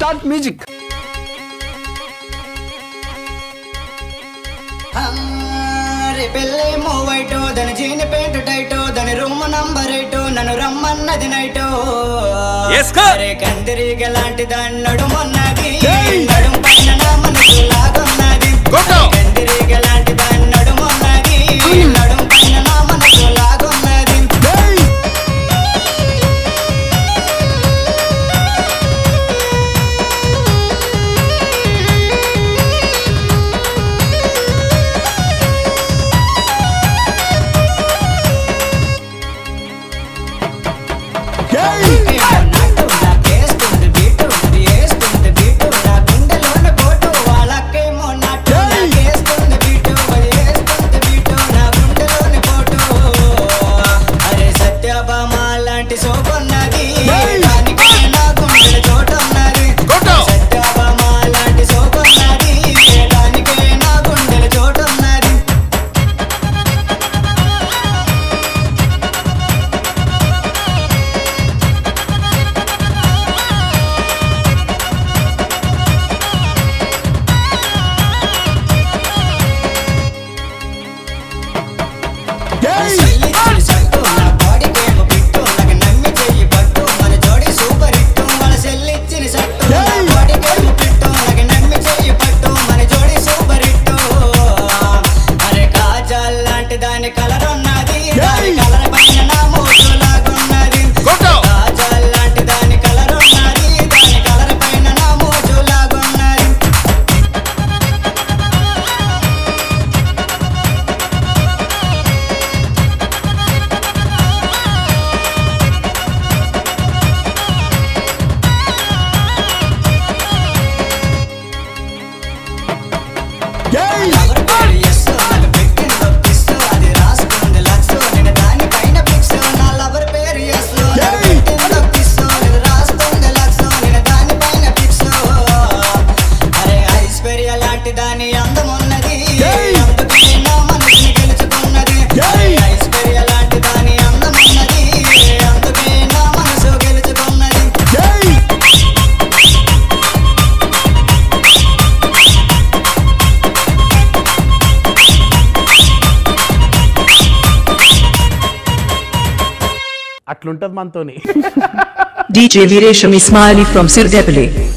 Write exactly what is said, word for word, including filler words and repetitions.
Start music. పిల్లేమో వైటో దాని జీని paint టైటో దాని room number ఎయిటో నన్ను రమ్మన్నది నైటో కందిరిగ లాంటి దాన్ని నడుమన్నది నడుము పైన నా మనసు లాగున్నది కందిరిగ లాంటి దాన్ని నడుమన్నది నడుము పైన నా మనసు లాగున్నది అట్లుంటది మనతోని. D J Viresham Ismaili from Sirdepalli.